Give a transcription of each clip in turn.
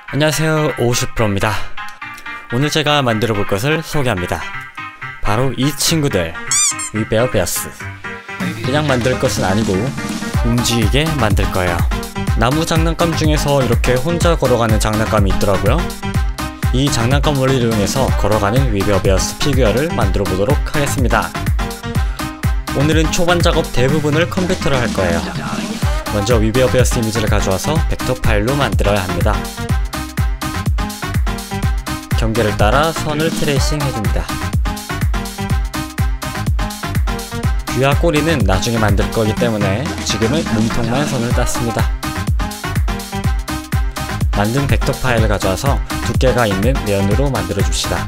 안녕하세요, 오슈프로입니다. 오늘 제가 만들어 볼 것을 소개합니다. 바로 이 친구들, 위베어베어스. 그냥 만들 것은 아니고 움직이게 만들 거예요. 나무 장난감 중에서 이렇게 혼자 걸어가는 장난감이 있더라고요. 이 장난감 원리를 이용해서 걸어가는 위베어베어스 피규어를 만들어 보도록 하겠습니다. 오늘은 초반 작업 대부분을 컴퓨터로 할 거예요. 먼저 위베어베어스 이미지를 가져와서 벡터 파일로 만들어야 합니다. 경계를 따라 선을 트레이싱 해줍니다. 귀와 꼬리는 나중에 만들 거기 때문에 지금은 몸통만 선을 땄습니다. 만든 벡터 파일을 가져와서 두께가 있는 면으로 만들어 줍시다.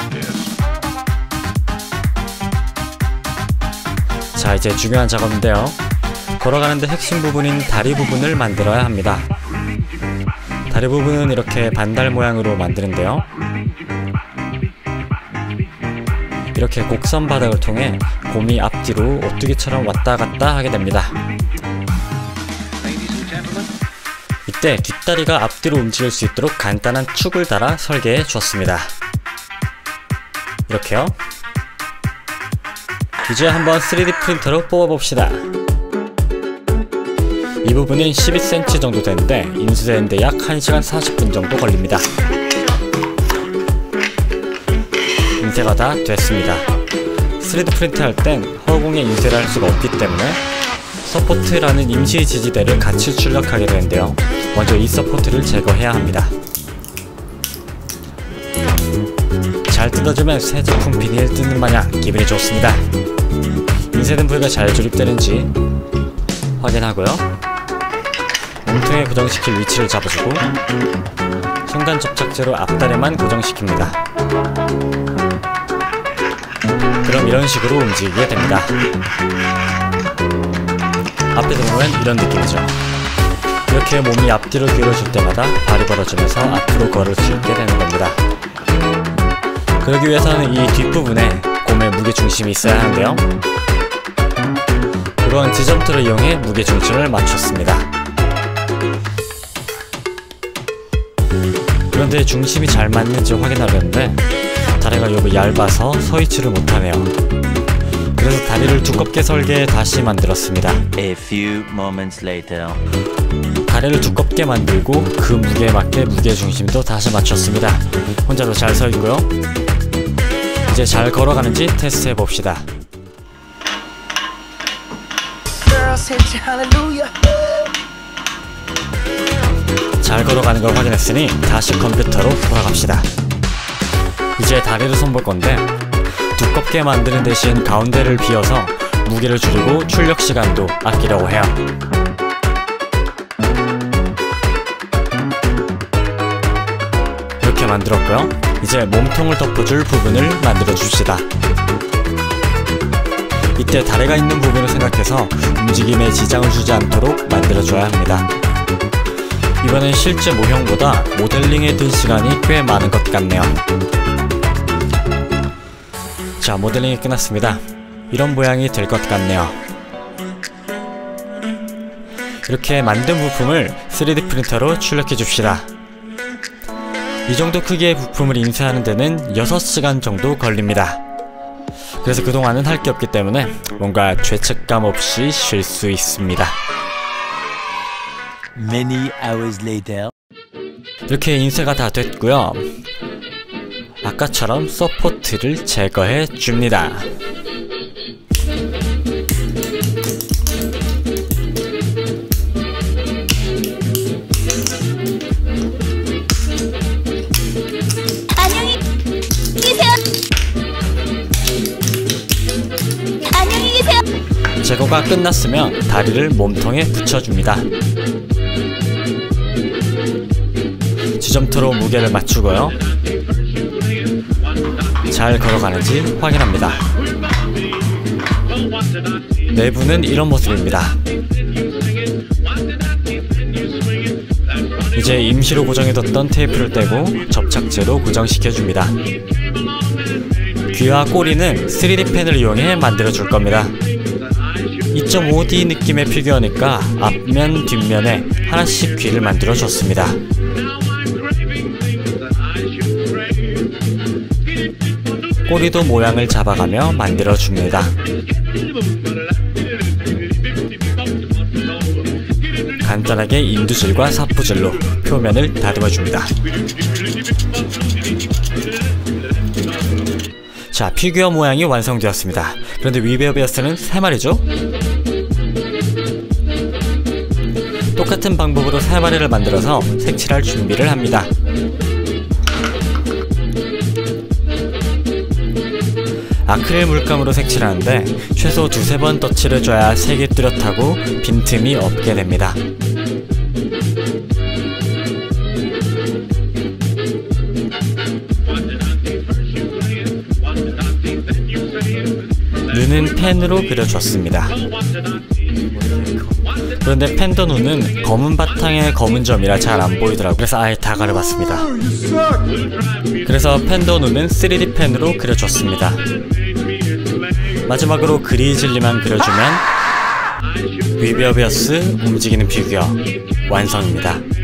자, 이제 중요한 작업인데요. 걸어가는데 핵심 부분인 다리 부분을 만들어야 합니다. 다리 부분은 이렇게 반달 모양으로 만드는데요. 이렇게 곡선 바닥을 통해 곰이 앞뒤로 오뚜기처럼 왔다 갔다 하게 됩니다. 이때 뒷다리가 앞뒤로 움직일 수 있도록 간단한 축을 달아 설계해 주었습니다. 이렇게요. 이제 한번 3D 프린터로 뽑아봅시다. 이 부분은 12cm 정도 되는데 인쇄되는데 약 1시간 40분 정도 걸립니다. 인쇄가 다 됐습니다. 3D 프린트 할 땐 허공에 인쇄를 할 수가 없기 때문에 서포트라는 임시 지지대를 같이 출력하게 되는데요. 먼저 이 서포트를 제거해야 합니다. 잘 뜯어주면 새 제품 비닐 뜯는 마냥 기분이 좋습니다. 인쇄된 부위가 잘 조립되는지 확인하고요. 몸통에 고정시킬 위치를 잡아주고 순간 접착제로 앞다리만 고정시킵니다. 그럼 이런 식으로 움직이게 됩니다. 앞에서 보면 이런 느낌이죠. 이렇게 몸이 앞뒤로 기울어질 때마다 발이 벌어지면서 앞으로 걸을 수 있게 되는 겁니다. 그러기 위해서는 이 뒷부분에 곰의 무게중심이 있어야 하는데요. 그건 지점토를 이용해 무게중심을 맞췄습니다. 그런데 중심이 잘 맞는지 확인하려는데 다리가 너무 얇아서 서있지를 못하네요. 그래서 다리를 두껍게 설계해 다시 만들었습니다. A few moments later. 다리를 두껍게 만들고 그 무게에 맞게 무게중심도 다시 맞췄습니다. 혼자도 잘 서있고요. 이제 잘 걸어가는지 테스트해봅시다. 잘 걸어가는 걸 확인했으니 다시 컴퓨터로 돌아갑시다. 이제 다리를 손볼 건데 두껍게 만드는 대신 가운데를 비워서 무게를 줄이고 출력 시간도 아끼려고 해요. 이렇게 만들었고요. 이제 몸통을 덮어줄 부분을 만들어 줍시다. 이때 다리가 있는 부분을 생각해서 움직임에 지장을 주지 않도록 만들어 줘야 합니다. 이번엔 실제 모형보다 모델링에 든 시간이 꽤 많은 것 같네요. 자, 모델링이 끝났습니다. 이런 모양이 될 것 같네요. 이렇게 만든 부품을 3D 프린터로 출력해 줍시다. 이 정도 크기의 부품을 인쇄하는 데는 6시간 정도 걸립니다. 그래서 그동안은 할 게 없기 때문에 뭔가 죄책감 없이 쉴 수 있습니다. Many hours later. 이렇게 인쇄가 다 됐고요. 아까처럼 서포트를 제거해 줍니다. 안녕히 계세요. 안녕히 계세요. 제거가 끝났으면 다리를 몸통에 붙여줍니다. 지점토로 무게를 맞추고요. 잘 걸어가는지 확인합니다. 내부는 이런 모습입니다. 이제 임시로 고정해뒀던 테이프를 떼고 접착제로 고정시켜줍니다. 귀와 꼬리는 3D 펜을 이용해 만들어줄 겁니다. 2.5D 느낌의 피규어니까 앞면, 뒷면에 하나씩 귀를 만들어줬습니다. 꼬리도 모양을 잡아가며 만들어줍니다. 간단하게 인두질과 사푸질로 표면을 다듬어줍니다. 자, 피규어 모양이 완성되었습니다. 그런데 위베어베어스는 3마리죠? 똑같은 방법으로 3마리를 만들어서 색칠할 준비를 합니다. 아크릴 물감으로 색칠하는데 최소 2~3번 덧칠해줘야 색이 뚜렷하고 빈틈이 없게 됩니다. 눈은 펜으로 그려줬습니다. 그런데 팬더 눈은 검은 바탕에 검은 점이라 잘 안 보이더라고요. 그래서 아예 다 가려봤습니다. 그래서 팬더 눈은 3D 펜으로 그려줬습니다. 마지막으로 그리즐리만 그려주면 위베어베어스 움직이는 피규어 완성입니다.